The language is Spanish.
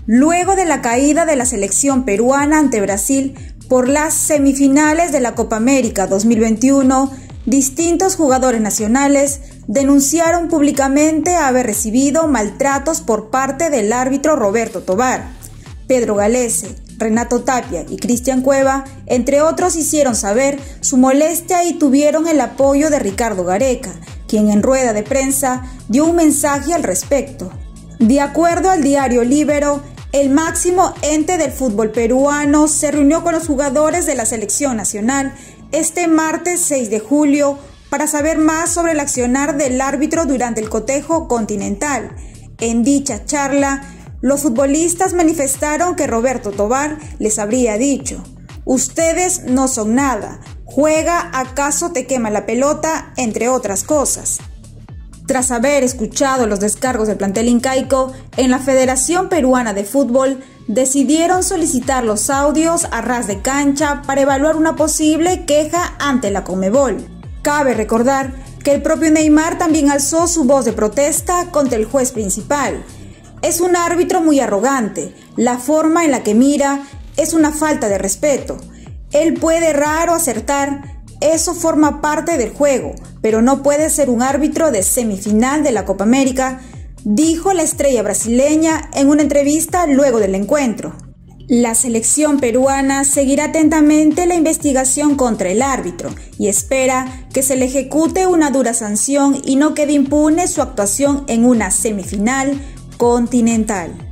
Luego de la caída de la selección peruana ante Brasil por las semifinales de la Copa América 2021, distintos jugadores nacionales denunciaron públicamente haber recibido maltratos por parte del árbitro Roberto Tovar. Pedro Galese, Renato Tapia y Cristian Cueva, entre otros, hicieron saber su molestia y tuvieron el apoyo de Ricardo Gareca, quien en rueda de prensa dio un mensaje al respecto. De acuerdo al diario Libero, el máximo ente del fútbol peruano se reunió con los jugadores de la selección nacional este martes 6 de julio para saber más sobre el accionar del árbitro durante el cotejo continental. En dicha charla, los futbolistas manifestaron que Roberto Tovar les habría dicho: "Ustedes no son nada, juega, acaso te quema la pelota", entre otras cosas. Tras haber escuchado los descargos del plantel incaico, en la Federación Peruana de Fútbol decidieron solicitar los audios a ras de cancha para evaluar una posible queja ante la Conmebol. Cabe recordar que el propio Neymar también alzó su voz de protesta contra el juez principal. Es un árbitro muy arrogante, la forma en la que mira es una falta de respeto. Él puede errar o acertar, eso forma parte del juego, pero no puede ser un árbitro de semifinal de la Copa América, dijo la estrella brasileña en una entrevista luego del encuentro. La selección peruana seguirá atentamente la investigación contra el árbitro y espera que se le ejecute una dura sanción y no quede impune su actuación en una semifinal continental.